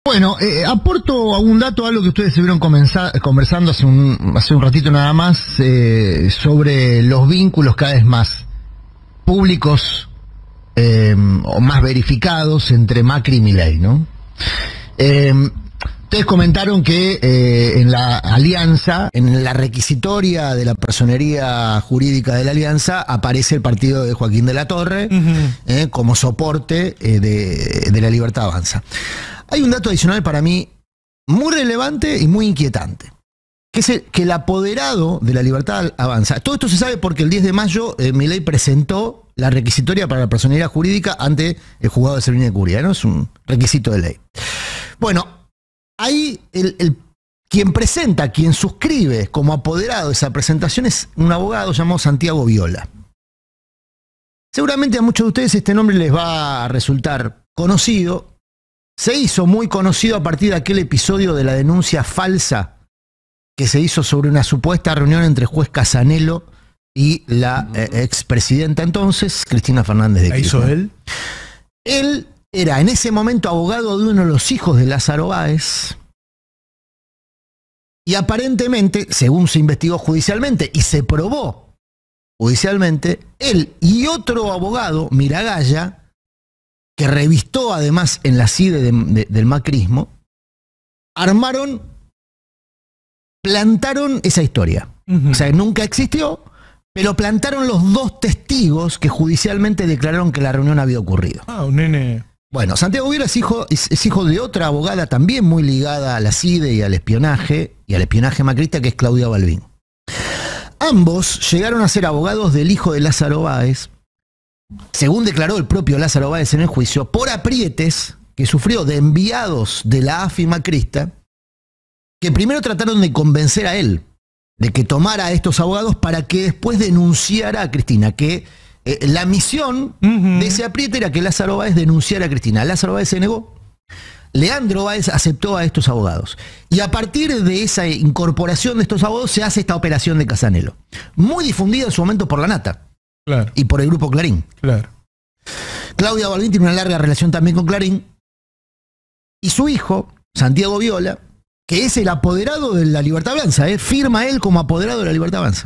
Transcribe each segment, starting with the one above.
Bueno, aporto un dato a algo que ustedes estuvieron conversando hace un ratito nada más, sobre los vínculos cada vez más públicos o más verificados entre Macri y Milei, ¿no? Ustedes comentaron que en la alianza, en la requisitoria de la personería jurídica de la alianza, aparece el partido de Joaquín de la Torre como soporte de La Libertad Avanza. Hay un dato adicional para mí muy relevante y muy inquietante, que es que el apoderado de La Libertad Avanza. Todo esto se sabe porque el 10 de mayo Milei presentó la requisitoria para la personería jurídica ante el juzgado de Servini de Curia, ¿no? Es un requisito de ley. Bueno, ahí quien presenta, quien suscribe como apoderado de esa presentación es un abogado llamado Santiago Viola. Seguramente a muchos de ustedes este nombre les va a resultar conocido. Se hizo muy conocido a partir de aquel episodio de la denuncia falsa que se hizo sobre una supuesta reunión entre juez Casanelo y la expresidenta entonces, Cristina Fernández de Kirchner. ¿La hizo él? Él era en ese momento abogado de uno de los hijos de Lázaro Báez y aparentemente, según se investigó judicialmente y se probó judicialmente, él y otro abogado, Miragaya, que revistó además en la CIDE del macrismo, plantaron esa historia. O sea, nunca existió, pero plantaron los dos testigos que judicialmente declararon que la reunión había ocurrido. Ah, un nene. Bueno, Santiago Viola es hijo de otra abogada también muy ligada a la CIDE y al espionaje macrista, que es Claudia Balbín. Ambos llegaron a ser abogados del hijo de Lázaro Báez, según declaró el propio Lázaro Báez en el juicio, por aprietes que sufrió de enviados de la AFI macrista, que primero trataron de convencer a él de que tomara a estos abogados para que después denunciara a Cristina, que la misión de ese apriete era que Lázaro Báez denunciara a Cristina. Lázaro Báez se negó. Leandro Báez aceptó a estos abogados. Y a partir de esa incorporación de estos abogados se hace esta operación de Casanelo, muy difundida en su momento por la Nata. Claro. Y por el grupo Clarín. Claro. Claudia Balbín tiene una larga relación también con Clarín. Y su hijo, Santiago Viola, que es el apoderado de La Libertad Avanza, firma él como apoderado de La Libertad Avanza,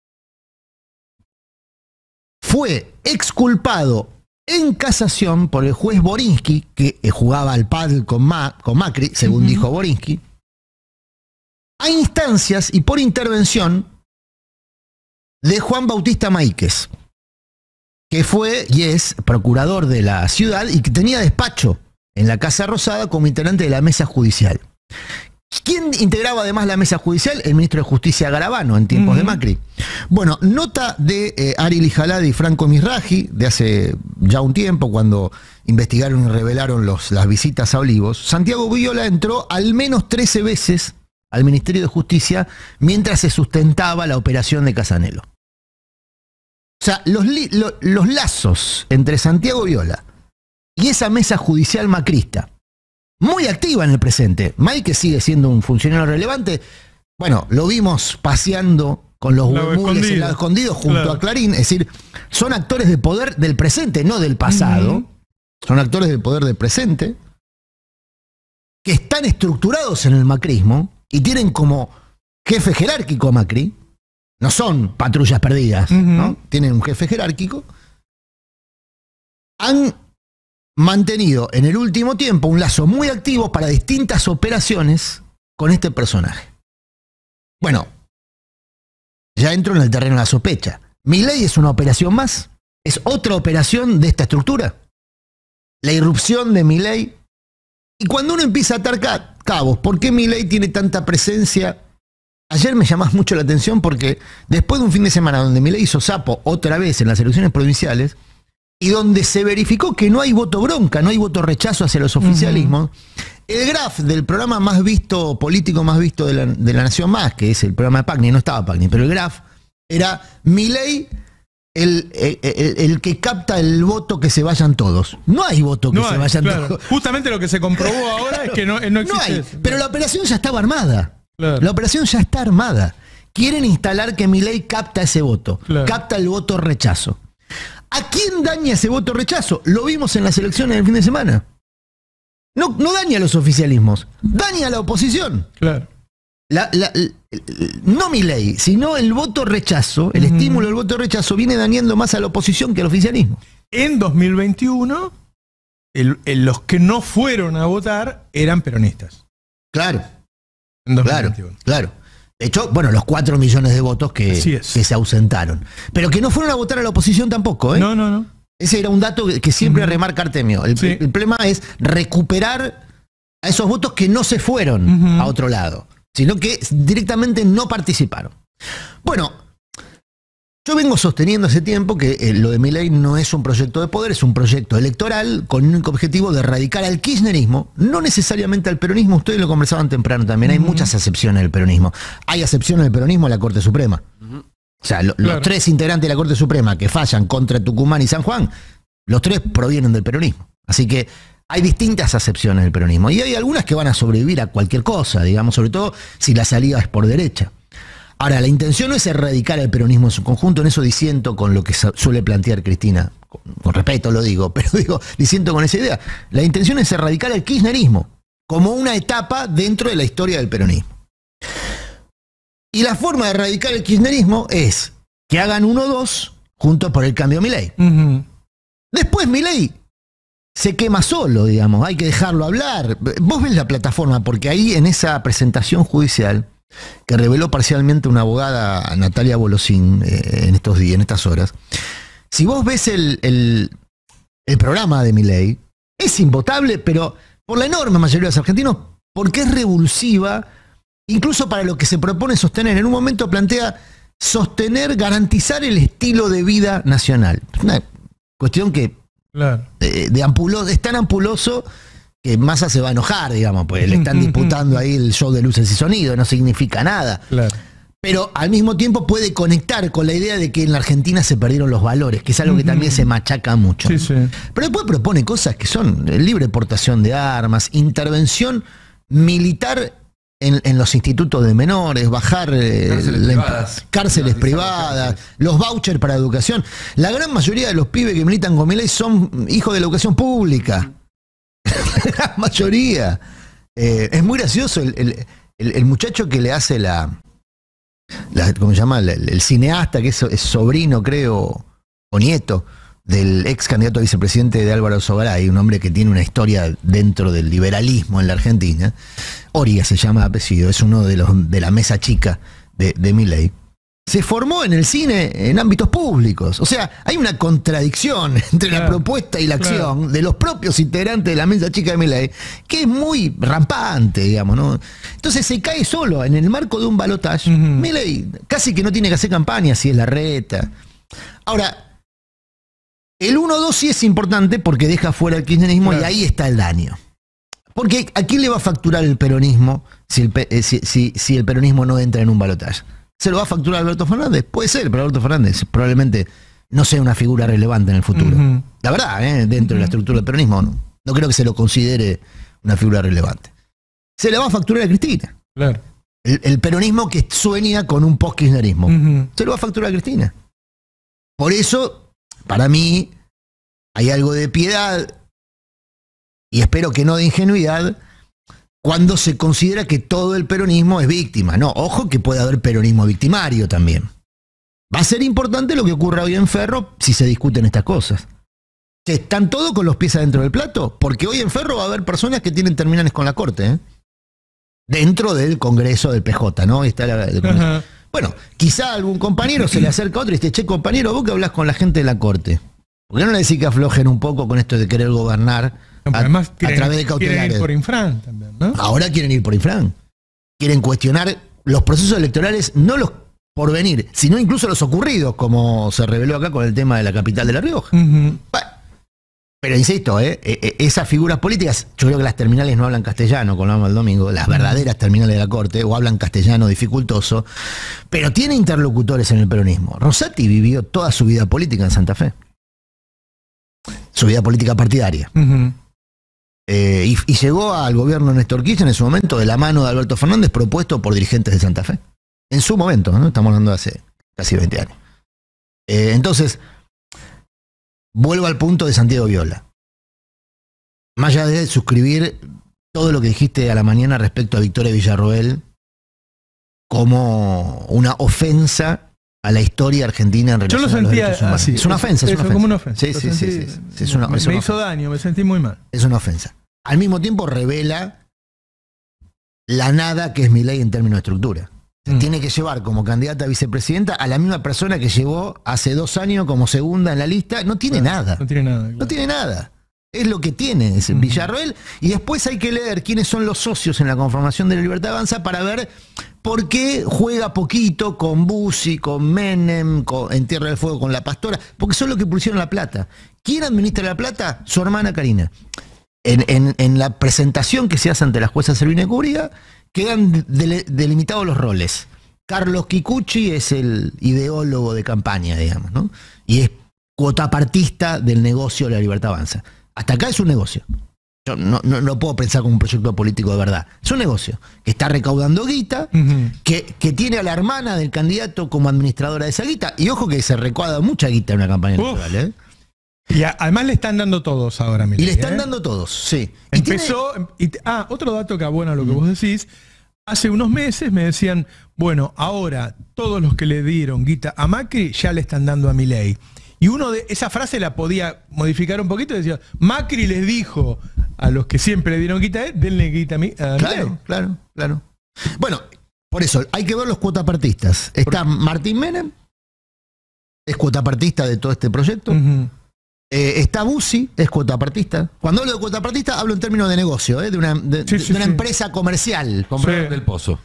fue exculpado en casación por el juez Borinsky, que jugaba al pádel con Macri, según dijo Borinsky, a instancias y por intervención de Juan Bautista Máiquez, que fue y es procurador de la ciudad y que tenía despacho en la Casa Rosada como integrante de la mesa judicial. ¿Quién integraba además la mesa judicial? El ministro de Justicia Garabano en tiempos de Macri. Bueno, nota de Ari Lijalade y Franco Misraji de hace ya un tiempo, cuando investigaron y revelaron las visitas a Olivos. Santiago Viola entró al menos 13 veces al Ministerio de Justicia mientras se sustentaba la operación de Casanelo. O sea, los lazos entre Santiago Viola y esa mesa judicial macrista, muy activa en el presente. Máiquez sigue siendo un funcionario relevante. Bueno, lo vimos paseando con los huemules en Lado Escondido junto a Clarín. Es decir, son actores de poder del presente, no del pasado. Son actores del poder del presente que están estructurados en el macrismo y tienen como jefe jerárquico a Macri. No son patrullas perdidas, ¿no? Tienen un jefe jerárquico. Han mantenido en el último tiempo un lazo muy activo para distintas operaciones con este personaje. Bueno, ya entro en el terreno de la sospecha. ¿Milei es una operación más? ¿Es otra operación de esta estructura? La irrupción de Milei. Y cuando uno empieza a atar cabos, ¿por qué Milei tiene tanta presencia? Ayer me llamás mucho la atención porque después de un fin de semana donde Milei hizo sapo otra vez en las elecciones provinciales, y donde se verificó que no hay voto bronca, no hay voto rechazo hacia los oficialismos, el graph del programa más visto, político más visto de la Nación Más, que es el programa de Pagni, no estaba Pagni, pero el graph era Milei, el que capta el voto que se vayan todos. No hay voto que se vayan todos. Justamente lo que se comprobó ahora es que no existe. No hay, pero la operación ya estaba armada. La operación ya está armada. Quieren instalar que Milei capta ese voto, capta el voto rechazo. ¿A quién daña ese voto rechazo? Lo vimos en las elecciones del fin de semana. no daña a los oficialismos, daña a la oposición. Claro. No Milei, sino el voto rechazo, el estímulo del voto rechazo viene dañando más a la oposición que al oficialismo. En 2021, los que no fueron a votar eran peronistas. Claro. En 2021. Claro. De hecho, bueno, los 4 millones de votos que se ausentaron. Pero que no fueron a votar a la oposición tampoco, ¿eh? No. Ese era un dato que siempre remarca Artemio. El problema es recuperar a esos votos que no se fueron a otro lado, sino que directamente no participaron. Bueno, yo vengo sosteniendo hace tiempo que lo de Milei no es un proyecto de poder, es un proyecto electoral con el único objetivo de erradicar al kirchnerismo, no necesariamente al peronismo. Ustedes lo conversaban temprano también, hay muchas acepciones del peronismo. Hay acepciones del peronismo en la Corte Suprema. O sea, los 3 integrantes de la Corte Suprema que fallan contra Tucumán y San Juan, los 3 provienen del peronismo. Así que hay distintas acepciones del peronismo y hay algunas que van a sobrevivir a cualquier cosa, digamos, sobre todo si la salida es por derecha. Ahora, la intención no es erradicar el peronismo en su conjunto, en eso disiento con lo que suele plantear Cristina. Con respeto lo digo, pero disiento con esa idea. La intención es erradicar el kirchnerismo como una etapa dentro de la historia del peronismo. Y la forma de erradicar el kirchnerismo es que hagan 1 o 2 juntos por el cambio Milei. Después Milei se quema solo, digamos, hay que dejarlo hablar. Vos ves la plataforma, porque ahí en esa presentación judicial que reveló parcialmente una abogada, Natalia Bolosín, en estos días, en estas horas, si vos ves el programa de Milei, es invotable, pero por la enorme mayoría de los argentinos, porque es revulsiva, incluso para lo que se propone sostener. En un momento plantea sostener, garantizar el estilo de vida nacional. Es una cuestión que es tan ampuloso que Massa se va a enojar, digamos, pues le están disputando ahí el show de luces y sonido, no significa nada. Pero al mismo tiempo puede conectar con la idea de que en la Argentina se perdieron los valores, que es algo que también se machaca mucho. Pero después propone cosas que son libre portación de armas, intervención militar en los institutos de menores, bajar cárceles privadas, los vouchers para educación. La gran mayoría de los pibes que militan con Milei son hijos de la educación pública. La gran mayoría. Es muy gracioso el muchacho que le hace ¿cómo se llama? El cineasta, que es sobrino, creo, o nieto del ex candidato a vicepresidente de Álvaro Sogaray, un hombre que tiene una historia dentro del liberalismo en la Argentina. Oria se llama apellido, es uno de la mesa chica de Milei. Se formó en el cine en ámbitos públicos. O sea, hay una contradicción entre la propuesta y la acción de los propios integrantes de la mesa chica de Milei, que es muy rampante, digamos, ¿no? Entonces se cae solo en el marco de un balotaje. Milei casi que no tiene que hacer campaña si es la reta. Ahora, el 1-2 sí es importante porque deja fuera el kirchnerismo y ahí está el daño. Porque ¿a quién le va a facturar el peronismo si el peronismo no entra en un balotaje? ¿Se lo va a facturar Alberto Fernández? Puede ser, pero Alberto Fernández probablemente no sea una figura relevante en el futuro. La verdad, dentro de la estructura del peronismo no creo que se lo considere una figura relevante. Se le va a facturar a Cristina. El peronismo que sueña con un post-kirchnerismo. Se lo va a facturar a Cristina. Por eso, para mí, hay algo de piedad, y espero que no de ingenuidad, cuando se considera que todo el peronismo es víctima. No, ojo que puede haber peronismo victimario también. Va a ser importante lo que ocurra hoy en Ferro si se discuten estas cosas. ¿Están todos con los pies adentro del plato? Porque hoy en Ferro va a haber personas que tienen terminales con la Corte, dentro del Congreso del PJ, ¿no? Está bueno, quizá algún compañero se le acerca a otro y dice, che, compañero, vos que hablas con la gente de la Corte, ¿por qué no le decís que aflojen un poco con esto de querer gobernar además a través de cautelares? Quieren ir por Infran también, ¿no? Ahora quieren ir por Infran. Quieren cuestionar los procesos electorales, no los por venir, sino incluso los ocurridos, como se reveló acá con el tema de la capital de La Rioja. Bueno, pero insisto, esas figuras políticas, yo creo que las terminales no hablan castellano, como hablamos el domingo, las verdaderas terminales de la Corte, o hablan castellano dificultoso, pero tiene interlocutores en el peronismo. Rosati vivió toda su vida política en Santa Fe. Su vida política partidaria. Y llegó al gobierno de Néstor Kirchner en su momento de la mano de Alberto Fernández, propuesto por dirigentes de Santa Fe. En su momento, ¿no? Estamos hablando de hace casi 20 años. Entonces, vuelvo al punto de Santiago Viola. más allá de suscribir todo lo que dijiste a la mañana respecto a Victoria Villarroel como una ofensa a la historia argentina en relación Yo lo a los sentía derechos humanos. así. Es una ofensa, es una ofensa. Como una ofensa. Sí, sí. Es una me hizo ofensa. daño, me sentí muy mal. Es una ofensa. Al mismo tiempo revela la nada que es Milei en términos de estructura. Tiene que llevar como candidata a vicepresidenta a la misma persona que llevó hace 2 años como segunda en la lista. No tiene nada. No tiene nada. Claro. No tiene nada. Es lo que tiene es Villarroel. Y después hay que leer quiénes son los socios en la conformación de la Libertad Avanza para ver por qué juega poquito con Bussi, con Menem, en Tierra del Fuego con la Pastora. Porque son los que pusieron la plata. ¿Quién administra la plata? Su hermana Karina. En la presentación que se hace ante la jueza Servina Cúriga, quedan delimitados los roles. Carlos Kikuchi es el ideólogo de campaña, digamos, ¿no? Y es cuotapartista del negocio de la Libertad Avanza. Hasta acá es un negocio. Yo no lo puedo pensar como un proyecto político de verdad. Es un negocio que está recaudando guita, que tiene a la hermana del candidato como administradora de esa guita. Y ojo que se recauda mucha guita en una campaña electoral, ¿eh? Y además le están dando todos ahora mismo. Y le están dando todos, sí. Empezó. Otro dato que abona lo que vos decís. Hace unos meses me decían, bueno, ahora todos los que le dieron guita a Macri ya le están dando a Milei. Y esa frase la podía modificar un poquito y decía, Macri les dijo a los que siempre le dieron guita a él, denle guita a Milei. Claro. Bueno, por eso, hay que ver los cuotapartistas. Está Martín Menem, es cuotapartista de todo este proyecto. Está Bussi, es cuotapartista. Cuando hablo de cuotapartista, hablo en términos de negocio, de una empresa comercial. Compraron del Pozo.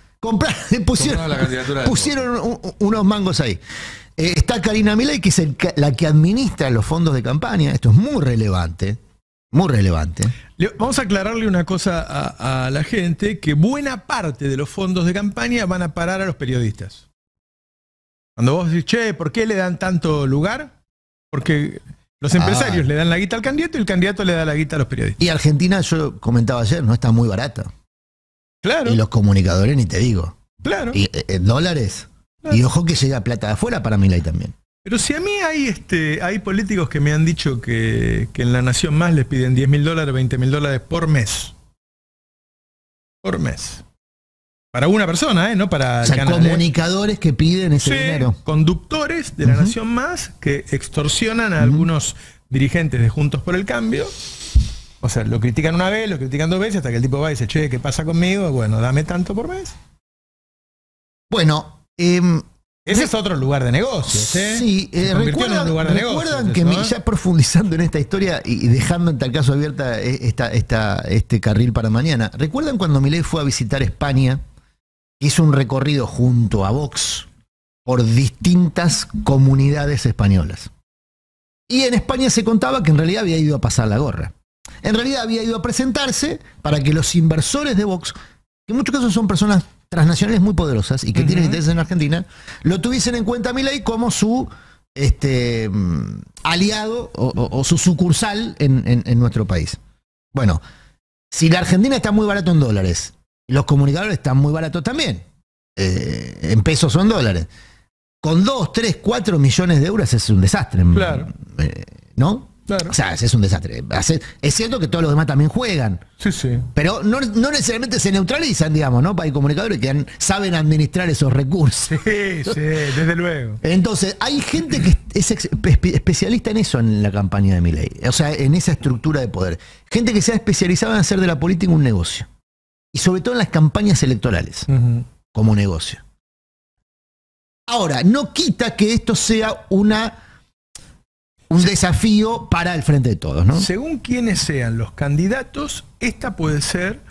Pusieron unos mangos ahí. Está Karina Milei, que es la que administra los fondos de campaña. Esto es muy relevante. Muy relevante. Vamos a aclararle una cosa a la gente, que buena parte de los fondos de campaña van a parar a los periodistas. Cuando vos decís, che, ¿por qué le dan tanto lugar? Porque los empresarios le dan la guita al candidato y el candidato le da la guita a los periodistas. Y Argentina, yo comentaba ayer, no está muy barata. Claro. Y los comunicadores, ni te digo. Claro. Y dólares. Claro. Y ojo que llega plata de afuera para Milei también. Pero si a mí hay políticos que me han dicho que en La Nación Más les piden $10.000, $20.000 por mes. Por mes. Para una persona, no para el canal. Comunicadores que piden ese dinero. Conductores de La Nación Más que extorsionan a algunos dirigentes de Juntos por el Cambio. O sea, lo critican una vez, lo critican 2 veces, hasta que el tipo va y dice, che, ¿qué pasa conmigo? Bueno, dame tanto por mes. Bueno, ese es otro lugar de negocios, ¿eh? Sí, recuerdan que ya profundizando en esta historia y dejando en tal caso abierta este carril para mañana, ¿recuerdan cuando Milei fue a visitar España? Hizo un recorrido junto a Vox por distintas comunidades españolas. Y en España se contaba que en realidad había ido a pasar la gorra. En realidad había ido a presentarse para que los inversores de Vox, que en muchos casos son personas transnacionales muy poderosas y que tienen intereses en Argentina, lo tuviesen en cuenta a Milei como su aliado o su sucursal en nuestro país. Bueno, si la Argentina está muy barato en dólares, los comunicadores están muy baratos también, en pesos o en dólares, con 2, 3, 4 millones de euros es un desastre. Claro. ¿No? Claro. O sea, es un desastre. Es cierto que todos los demás también juegan. Sí, sí. Pero no necesariamente se neutralizan, digamos, ¿no? Hay comunicadores que saben administrar esos recursos. Sí, sí, desde luego. Entonces, hay gente que es especialista en eso en la campaña de Milei. O sea, en esa estructura de poder. Gente que se ha especializado en hacer de la política un negocio. Y sobre todo en las campañas electorales, como negocio. Ahora, no quita que esto sea un desafío para el Frente de Todos, ¿no? Según quienes sean los candidatos, esta puede ser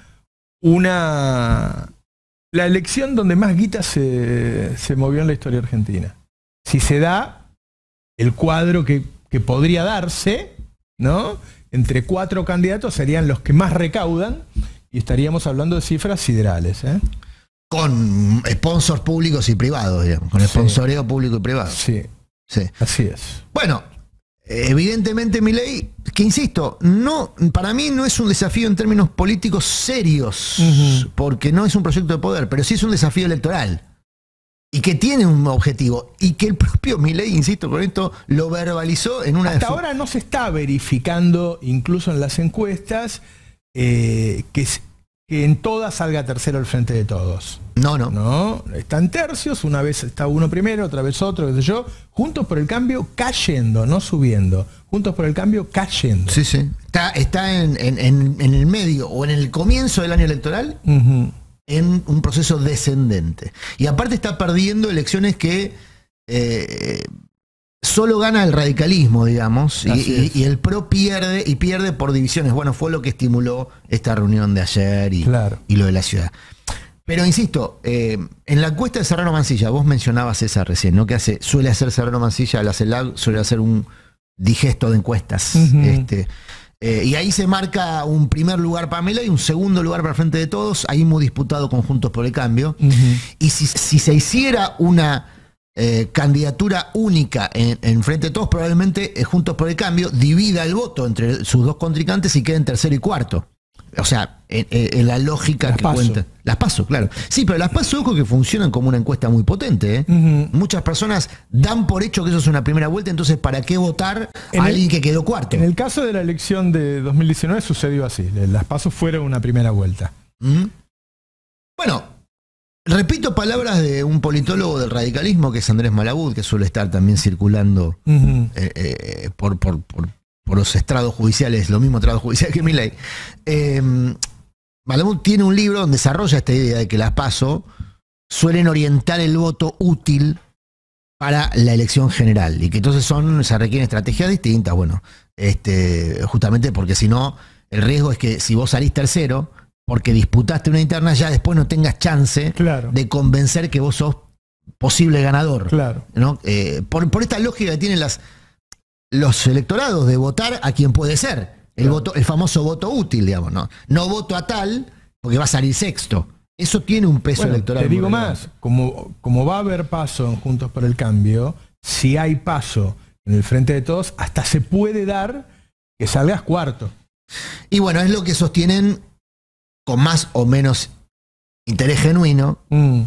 la elección donde más guita se movió en la historia argentina. Si se da el cuadro que podría darse, ¿no? Entre 4 candidatos serían los que más recaudan y estaríamos hablando de cifras siderales, ¿eh? Con sponsors públicos y privados, digamos, con sponsoreo público y privado. Sí, así es. Bueno, evidentemente Milei, que insisto, para mí no es un desafío en términos políticos serios, porque no es un proyecto de poder, pero sí es un desafío electoral. y que tiene un objetivo, y que el propio Milei, insisto con esto, lo verbalizó en una... Hasta ahora no se está verificando, incluso en las encuestas, que en todas salga tercero el Frente de Todos. No. Están tercios, una vez está uno primero, otra vez otro, qué sé yo. Juntos por el Cambio cayendo, no subiendo. Juntos por el Cambio cayendo. Sí. Está en el medio o en el comienzo del año electoral, en un proceso descendente. Y aparte está perdiendo elecciones que solo gana el radicalismo, digamos, y el PRO pierde, y pierde por divisiones. Bueno, fue lo que estimuló esta reunión de ayer y lo de la ciudad. Pero insisto, en la encuesta de Serrano Mansilla, vos mencionabas esa recién, ¿no? Que suele hacer Serrano Mansilla, la CELAC suele hacer un digesto de encuestas. Y ahí se marca un primer lugar para Milei y un segundo lugar para el Frente de Todos, ahí muy disputado con Juntos por el Cambio. Y si se hiciera una candidatura única en Frente de Todos, probablemente Juntos por el Cambio divida el voto entre sus dos contrincantes y quede en tercero y cuarto. O sea, en la lógica que cuenta. Las PASO, claro. Sí, pero las PASO, ojo, que funcionan como una encuesta muy potente. Muchas personas dan por hecho que eso es una primera vuelta, entonces ¿para qué votar a alguien que quedó cuarto? En el caso de la elección de 2019 sucedió así. Las PASO fueron una primera vuelta. Bueno, repito palabras de un politólogo del radicalismo, que es Andrés Malabud, que suele estar también circulando por los estrados judiciales, lo mismo estrados judiciales que Milei. Malabud tiene un libro donde desarrolla esta idea de que las PASO suelen orientar el voto útil para la elección general y que entonces se requieren estrategias distintas, bueno, justamente porque si no, el riesgo es que si vos salís tercero, porque disputaste una interna, ya después no tengas chance de convencer que vos sos posible ganador. ¿No? Por esta lógica que tienen los electorados de votar a quien puede ser. El famoso voto útil, digamos. No voto a tal porque va a salir sexto. Eso tiene un peso electoral. Te digo más, como va a haber paso en Juntos por el Cambio, si hay paso en el Frente de Todos, hasta se puede dar que salgas cuarto. Y bueno, es lo que sostienen con más o menos interés genuino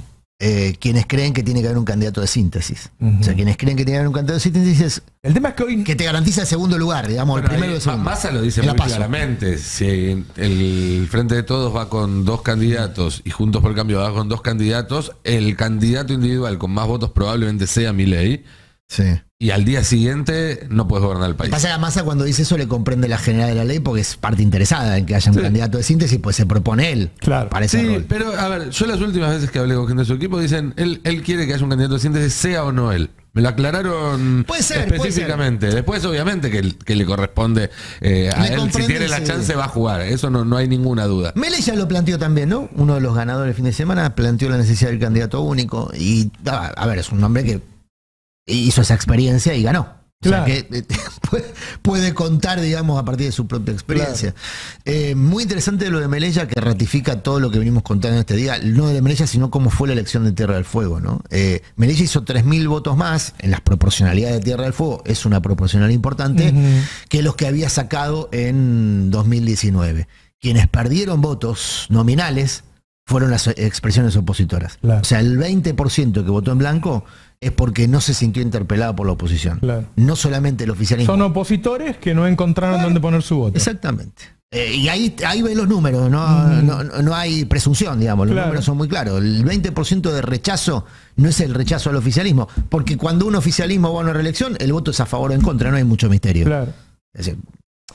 quienes creen que tiene que haber un candidato de síntesis. O sea, quienes creen que tiene que haber un candidato de síntesis, el tema es que hoy... que te garantiza el segundo lugar, digamos, el primero y el segundo. Massa lo dice muy claramente. Si el Frente de Todos va con dos candidatos y Juntos por el Cambio va con dos candidatos, el candidato individual con más votos probablemente sea Milei. Sí. Y al día siguiente no puedes gobernar el país. Pasa que a Massa, cuando dice eso, le comprende la generalidad de la ley porque es parte interesada en que haya un candidato de síntesis, pues se propone él para ese rol. Pero a ver, yo las últimas veces que hablé con gente de su equipo dicen, él quiere que haya un candidato de síntesis, sea o no él. Me lo aclararon específicamente. Después, obviamente, que le corresponde a él, si tiene la chance, va a jugar. Eso no hay ninguna duda. Milei ya lo planteó también, ¿no? Uno de los ganadores del fin de semana planteó la necesidad del candidato único. Y, a ver, es un hombre que hizo esa experiencia y ganó. O sea que puede contar, digamos, a partir de su propia experiencia. Muy interesante lo de Melella, que ratifica todo lo que venimos contando en este día. No de Melella, sino cómo fue la elección de Tierra del Fuego, ¿no? Melella hizo 3.000 votos más en las proporcionalidades de Tierra del Fuego. Es una proporcionalidad importante que los que había sacado en 2019. Quienes perdieron votos nominales fueron las expresiones opositoras. O sea, el 20% que votó en blanco es porque no se sintió interpelado por la oposición. No solamente el oficialismo. Son opositores que no encontraron dónde poner su voto. Exactamente. Y ahí ven los números, no hay presunción, digamos, los números son muy claros. El 20% de rechazo no es el rechazo al oficialismo, porque cuando un oficialismo va a una reelección, el voto es a favor o en contra, no hay mucho misterio. Es decir,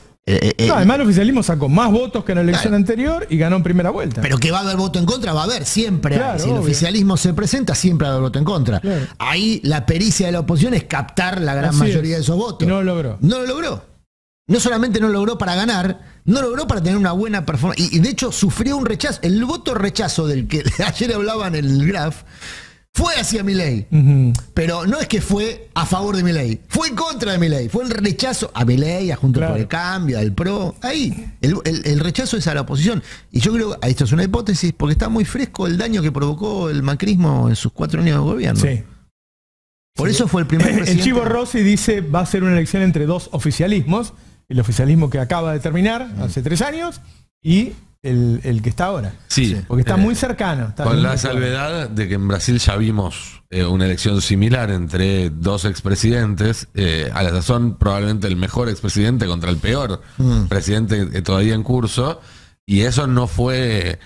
además el oficialismo sacó más votos que en la elección anterior y ganó en primera vuelta. Pero que va a haber voto en contra, va a haber, siempre. Si el oficialismo se presenta, siempre va a haber voto en contra. Ahí la pericia de la oposición es captar la gran mayoría de esos votos. Y no lo logró. No lo logró. No solamente no lo logró para ganar, no lo logró para tener una buena performance. Y de hecho sufrió un rechazo. El voto rechazo del que ayer hablaban en el graph fue hacia Milei, pero no es que fue a favor de Milei, fue en contra de Milei, fue el rechazo a Milei, a Juntos por el Cambio, al PRO, ahí, el rechazo es a la oposición. Y yo creo que esto es una hipótesis, porque está muy fresco el daño que provocó el macrismo en sus 4 años de gobierno. Por eso fue el primer presidente. El Chivo Rossi dice, va a ser una elección entre dos oficialismos, el oficialismo que acaba de terminar hace 3 años, y el que está ahora. Sí. Porque está muy cercano. Está con la salvedad de que en Brasil ya vimos una elección similar entre dos expresidentes. A la sazón, probablemente el mejor expresidente contra el peor presidente todavía en curso. Y eso no fue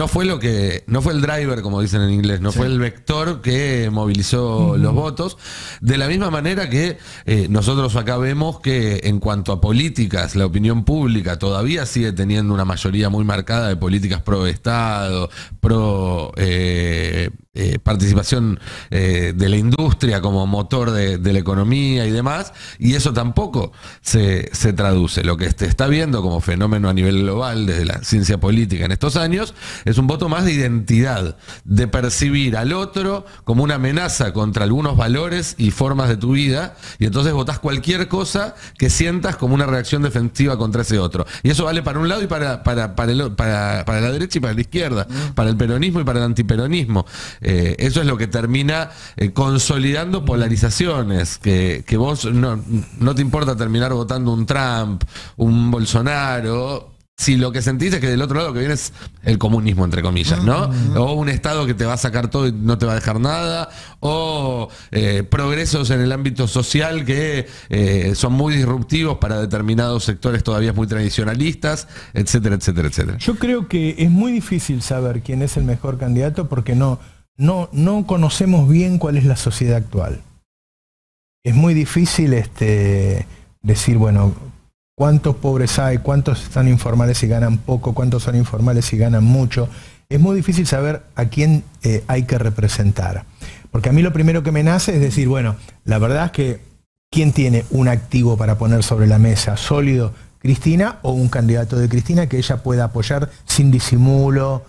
el driver, como dicen en inglés, no fue el vector que movilizó los votos. De la misma manera que nosotros acá vemos que en cuanto a políticas, la opinión pública todavía sigue teniendo una mayoría muy marcada de políticas pro Estado, pro participación de la industria como motor de la economía y demás, y eso tampoco se traduce. Lo que se está viendo como fenómeno a nivel global desde la ciencia política en estos años es un voto más de identidad, de percibir al otro como una amenaza contra algunos valores y formas de tu vida, y entonces votás cualquier cosa que sientas como una reacción defensiva contra ese otro. Y eso vale para un lado y para la derecha y para la izquierda, para el peronismo y para el antiperonismo. Eso es lo que termina consolidando polarizaciones, que vos no te importa terminar votando un Trump, un Bolsonaro, si lo que sentís es que del otro lado lo que viene es el comunismo, entre comillas, ¿no? O un Estado que te va a sacar todo y no te va a dejar nada, o progresos en el ámbito social que son muy disruptivos para determinados sectores todavía muy tradicionalistas, etcétera, etcétera, etcétera. Yo creo que es muy difícil saber quién es el mejor candidato porque no conocemos bien cuál es la sociedad actual. Es muy difícil decir, bueno, cuántos pobres hay, cuántos están informales y ganan poco, cuántos son informales y ganan mucho. Es muy difícil saber a quién hay que representar. Porque a mí lo primero que me nace es decir, bueno, la verdad es que ¿quién tiene un activo para poner sobre la mesa sólido? ¿Cristina o un candidato de Cristina que ella pueda apoyar sin disimulo?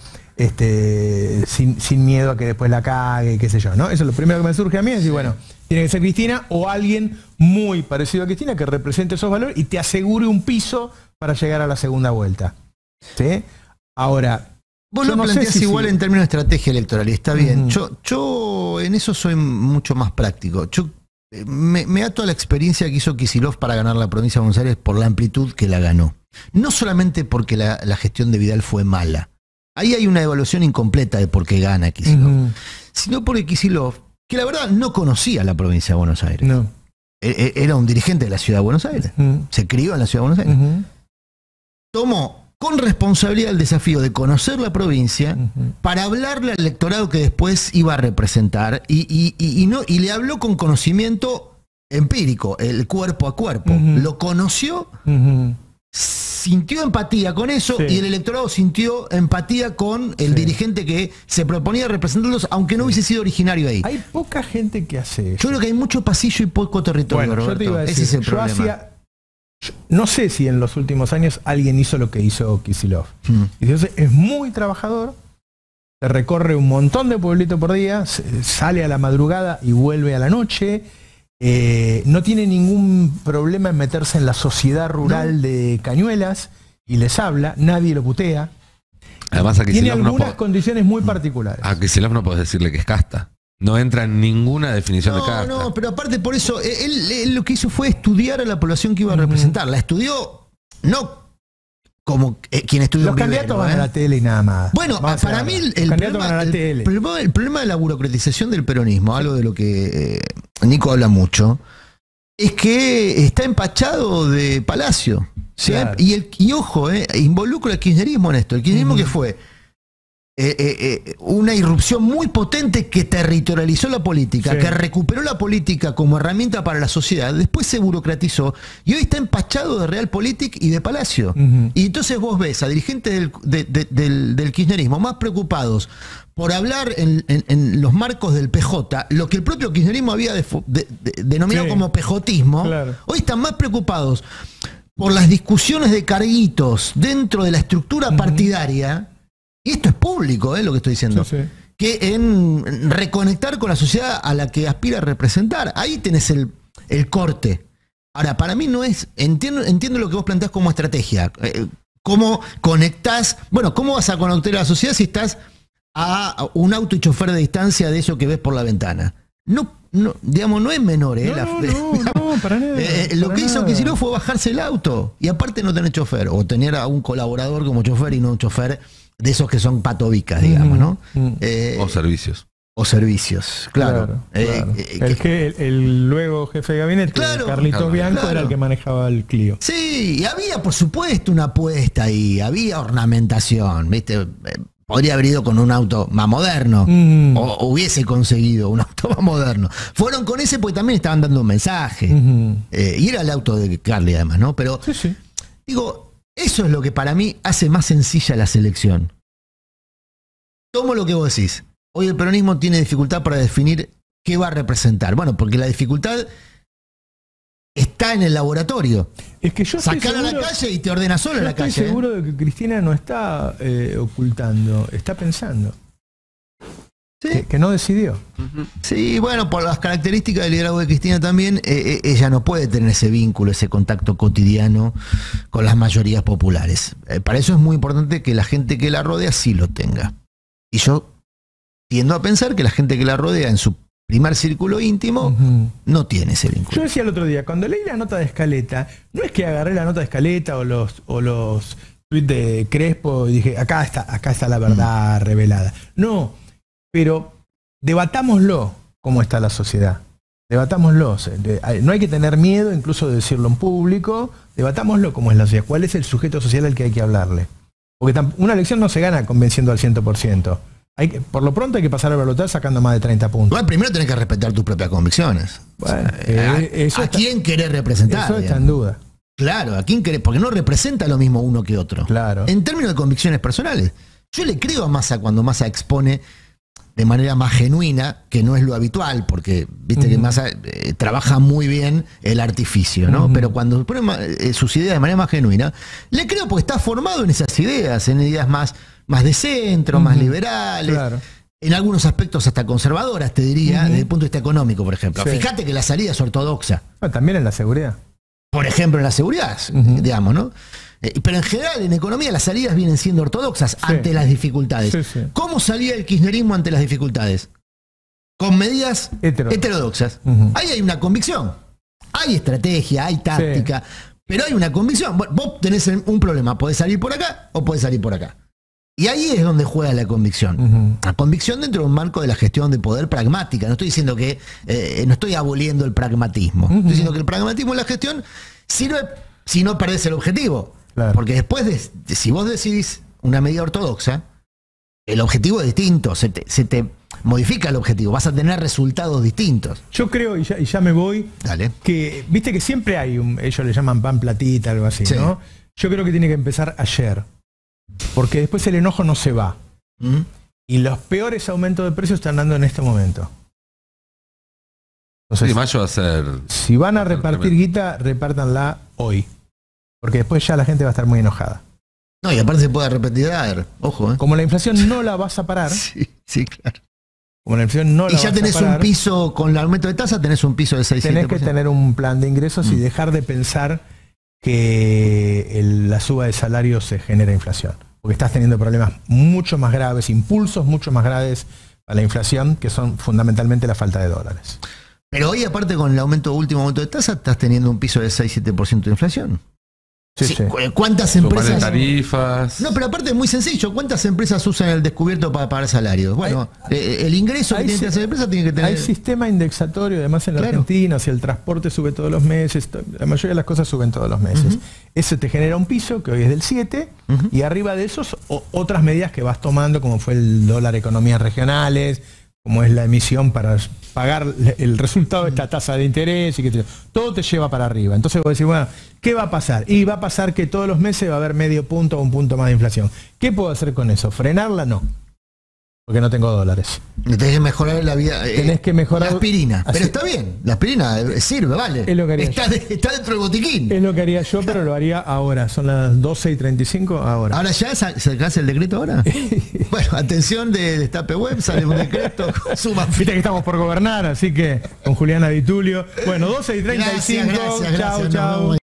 Sin miedo a que después la cague, qué sé yo, ¿no? Eso es lo primero que me surge a mí, es decir, bueno, tiene que ser Cristina o alguien muy parecido a Cristina que represente esos valores y te asegure un piso para llegar a la segunda vuelta. ¿Sí? Ahora, vos lo planteás igual en términos de estrategia electoral y está bien. Yo en eso soy mucho más práctico. Yo me ato a la experiencia que hizo Kicillof para ganar la provincia de Buenos Aires por la amplitud que la ganó. No solamente porque la gestión de Vidal fue mala. Ahí hay una evaluación incompleta de por qué gana Kicillof. Sino porque Kicillof, que la verdad no conocía la provincia de Buenos Aires. No. Era un dirigente de la ciudad de Buenos Aires. Se crió en la ciudad de Buenos Aires. Tomó con responsabilidad el desafío de conocer la provincia para hablarle al electorado que después iba a representar y le habló con conocimiento empírico, el cuerpo a cuerpo. Lo conoció, sintió empatía con eso y el electorado sintió empatía con el dirigente que se proponía representarlos, aunque no hubiese sido originario ahí. Hay poca gente que hace eso. Yo creo que hay mucho pasillo y poco territorio, bueno, Roberto. Yo te iba a decir, ese es el problema. No sé si en los últimos años alguien hizo lo que hizo Kicillof. Entonces es muy trabajador, se recorre un montón de pueblitos por día, sale a la madrugada y vuelve a la noche. No tiene ningún problema en meterse en la sociedad rural de Cañuelas y les habla, nadie lo putea. Además, a tiene algunas condiciones muy particulares. A Kicillof no podés decirle que es casta. No entra en ninguna definición de casta. No, pero aparte por eso, él lo que hizo fue estudiar a la población que iba a representar. La estudió, no como quien estudió los candidatos van a la tele y nada más. Bueno, para mí el problema de la burocratización del peronismo, algo de lo que Nico habla mucho, es que está empachado de Palacio. Claro. Y ojo, involucra el kirchnerismo en esto. El kirchnerismo que fue una irrupción muy potente que territorializó la política, que recuperó la política como herramienta para la sociedad, después se burocratizó y hoy está empachado de Realpolitik y de Palacio. Y entonces vos ves a dirigentes del kirchnerismo más preocupados por hablar en los marcos del PJ, lo que el propio kirchnerismo había denominado como pejotismo, hoy están más preocupados por las discusiones de carguitos dentro de la estructura partidaria. Y esto es público, lo que estoy diciendo. Que en reconectar con la sociedad a la que aspira a representar. Ahí tenés el corte. Ahora, para mí no es... Entiendo lo que vos planteás como estrategia. ¿Cómo conectás? Bueno, ¿cómo vas a conectar a la sociedad si estás a un auto y chofer de distancia de eso que ves por la ventana? No, no, digamos, no es menor, No, para nada. Lo que hizo Kicillof fue bajarse el auto y aparte no tener chofer, o tener a un colaborador como chofer y no un chofer de esos que son patobicas, digamos, ¿no? O servicios. O servicios, claro. El luego jefe de gabinete, Carlitos Bianco, era el que manejaba el Clio. Sí, y había, por supuesto, una apuesta ahí, había ornamentación, ¿viste? Podría haber ido con un auto más moderno, o hubiese conseguido un auto más moderno. Fueron con ese porque también estaban dando un mensaje. Y era el auto de Carly, además, ¿no? Pero, digo, eso es lo que para mí hace más sencilla la selección. Tomo lo que vos decís. Hoy el peronismo tiene dificultad para definir qué va a representar. Bueno, porque la dificultad está en el laboratorio. Es que yo sacar a la calle y te ordena solo a la calle. Estoy seguro de que Cristina no está ocultando, está pensando. ¿Sí? Que no decidió. Sí, bueno, por las características del liderazgo de Cristina también, ella no puede tener ese vínculo, ese contacto cotidiano con las mayorías populares. Para eso es muy importante que la gente que la rodea sí lo tenga. Y yo tiendo a pensar que la gente que la rodea en su primer círculo íntimo no tiene ese vínculo. Yo decía el otro día, cuando leí la nota de Scaletta, no es que agarré la nota de Scaletta o los tweets de Crespo y dije, acá está la verdad revelada. No, pero debatámoslo cómo está la sociedad. Debatámoslo. No hay que tener miedo incluso de decirlo en público. Debatámoslo cómo es la sociedad. ¿Cuál es el sujeto social al que hay que hablarle? Porque una elección no se gana convenciendo al 100%. Por lo pronto hay que pasar al balotaje sacando más de 30 puntos. Bueno, primero tenés que respetar tus propias convicciones. Bueno, ¿a quién querés representar? Eso está en duda. Claro, ¿a quién querés? Porque no representa lo mismo uno que otro. Claro. En términos de convicciones personales. Yo le creo a Massa cuando Massa expone de manera más genuina, que no es lo habitual, porque viste que Massa trabaja muy bien el artificio, ¿no? Pero cuando pone sus ideas de manera más genuina, le creo porque está formado en esas ideas, en ideas más de centro, más liberales, en algunos aspectos hasta conservadoras, te diría, desde el punto de vista económico, por ejemplo. Fíjate que la salida es ortodoxa. También en la seguridad. Por ejemplo, en la seguridad, digamos, ¿no? Pero en general, en economía, las salidas vienen siendo ortodoxas ante las dificultades. ¿Cómo salía el kirchnerismo ante las dificultades? Con medidas heterodoxas. Ahí hay una convicción. Hay estrategia, hay táctica, pero hay una convicción. Vos tenés un problema, podés salir por acá o podés salir por acá. Y ahí es donde juega la convicción. La convicción dentro de un marco de la gestión de poder pragmática. No estoy diciendo que, no estoy aboliendo el pragmatismo. Estoy diciendo que el pragmatismo en la gestión sirve si no perdés el objetivo. Porque después si vos decidís una medida ortodoxa, el objetivo es distinto, se te modifica el objetivo, vas a tener resultados distintos. Yo creo, y ya me voy, que viste que siempre hay ellos le llaman pan platita, algo así, ¿no? Yo creo que tiene que empezar ayer. Porque después el enojo no se va. Y los peores aumentos de precios están dando en este momento. Entonces, mayo va a ser... Si van a repartir guita, repártanla hoy. Porque después ya la gente va a estar muy enojada. No, y aparte se puede repetir, ojo. Como la inflación no la vas a parar. Sí, claro. Como la inflación no la vas a parar. Y ya tenés un piso, con el aumento de tasa, tenés un piso de 6-7%. Tenés que tener un plan de ingresos y dejar de pensar que la suba de salarios se genera inflación. Porque estás teniendo problemas mucho más graves, impulsos mucho más graves a la inflación, que son fundamentalmente la falta de dólares. Pero hoy, aparte, con el último aumento de tasa, estás teniendo un piso de 6-7% de inflación. ¿Cuántas empresas? Tarifas. No, pero aparte es muy sencillo. ¿Cuántas empresas usan el descubierto para pagar salarios? Bueno, el ingreso que tiene que hacer la empresa tiene que tener... Hay sistema indexatorio, además en la Argentina, si el transporte sube todos los meses, la mayoría de las cosas suben todos los meses. Eso te genera un piso, que hoy es del 7, y arriba de esos otras medidas que vas tomando, como fue el dólar economías regionales, como es la emisión para pagar el resultado de esta tasa de interés, y que todo te lleva para arriba. Entonces vos decís, bueno, ¿qué va a pasar? Y va a pasar que todos los meses va a haber medio punto o un punto más de inflación. ¿Qué puedo hacer con eso? ¿Frenarla? No. Porque no tengo dólares. Tenés que mejorar la vida. Tenés que mejorar la aspirina. Pero está bien, la aspirina sirve, vale. Es lo que haría está dentro del botiquín. Es lo que haría yo, pero lo haría ahora. Son las 12:35 ahora. ¿Ahora ya sacás el decreto ahora? Bueno, atención de Destape Web, sale un decreto. Viste que estamos por gobernar, así que con Juliana Di Tulio. Bueno, 12:35. Gracias, chau.